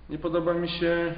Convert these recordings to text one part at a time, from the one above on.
Nie podoba mi się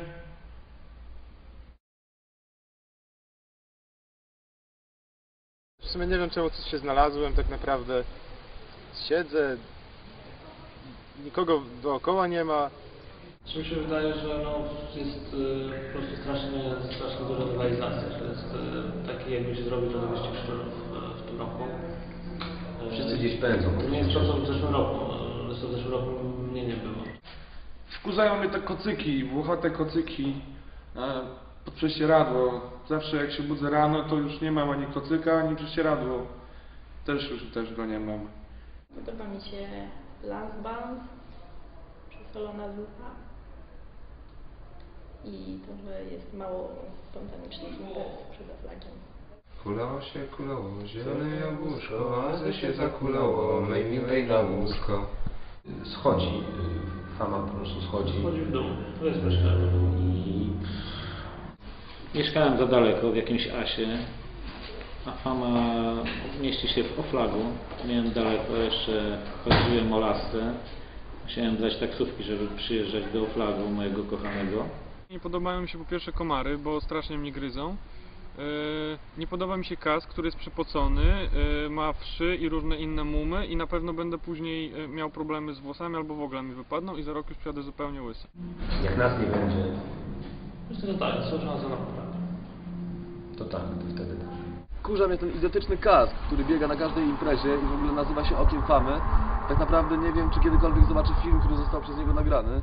W sumie nie wiem, czemu tu się znalazłem, tak naprawdę siedzę, nikogo dookoła nie ma. Mi się wydaje, że jest po prostu strasznie duża rywalizacja, że jest taki, jakby się zrobił ten wyścig szczurów w tym roku. Wszyscy gdzieś pędzą. Nie jest to, co w zeszłym roku, zresztą w zeszłym roku mnie nie było. Wkurzają mnie te kocyki, włochate kocyki pod prześcieradło. Zawsze jak się budzę rano, to już nie mam ani kocyka, ani prześcieradło. Też go nie mam. Podoba mi się Last Band, przesolona zupa i to, że jest mało spontanicznych imprez przed flagiem. Kulało, zielone jabłuszko, a się zakulało, mej milej na łóżko. Schodzi, fama po prostu schodzi. Chodzi w dół, to jest bezczelne. Mieszkałem za daleko w jakimś Asie, a fama mieści się w Oflagu. Miałem daleko, jeszcze chodziłem o lasce. Musiałem brać taksówki, żeby przyjeżdżać do Oflagu, mojego kochanego. Nie podobają mi się po pierwsze komary, bo strasznie mnie gryzą. Nie podoba mi się kask, który jest przepocony, ma wszy i różne inne mumy i na pewno będę później miał problemy z włosami albo w ogóle mi wypadną i za rok już przyjadę zupełnie łysy. Jak nas nie będzie, Myślę, że tak, są szanse na poprawę. to tak, to wtedy tak. Wkurza mnie ten idiotyczny kask, który biega na każdej imprezie i w ogóle nazywa się Okiem Famy. Tak naprawdę nie wiem, czy kiedykolwiek zobaczę film, który został przez niego nagrany.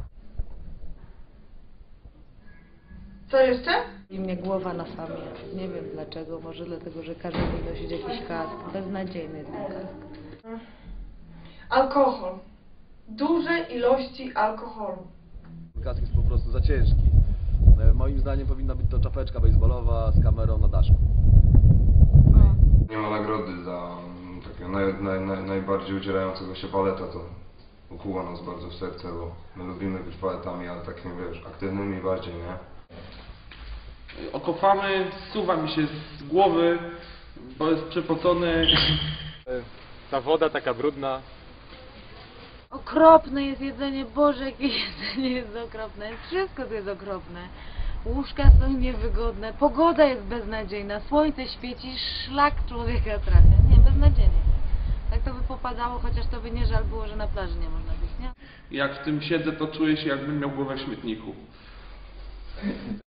Co jeszcze? I mnie głowa na famie. Nie wiem dlaczego, może dlatego, że każdy musi nosić jakiś kask. Beznadziejny ten kask. Alkohol. Duże ilości alkoholu. Kask jest po prostu za ciężki. Moim zdaniem powinna być to czapeczka baseballowa z kamerą na daszku. Nie ma nagrody za takiego najbardziej udzielającego się paleta, to ukuło nas bardzo w serce, bo my lubimy być paletami, ale takimi, wiesz, aktywnymi bardziej, nie? Oko Famy zsuwa mi się z głowy, bo jest przepocony. Ta woda taka brudna. Okropne jest jedzenie, Boże, jakie jedzenie jest okropne. Wszystko to jest okropne. Łóżka są niewygodne, pogoda jest beznadziejna, słońce świeci, szlak człowieka trafia. Nie, beznadziejnie. Tak to by popadało, chociaż to by nie żal było, że na plaży nie można być, nie? Jak w tym siedzę, to czuję się, jakbym miał głowę w śmietniku.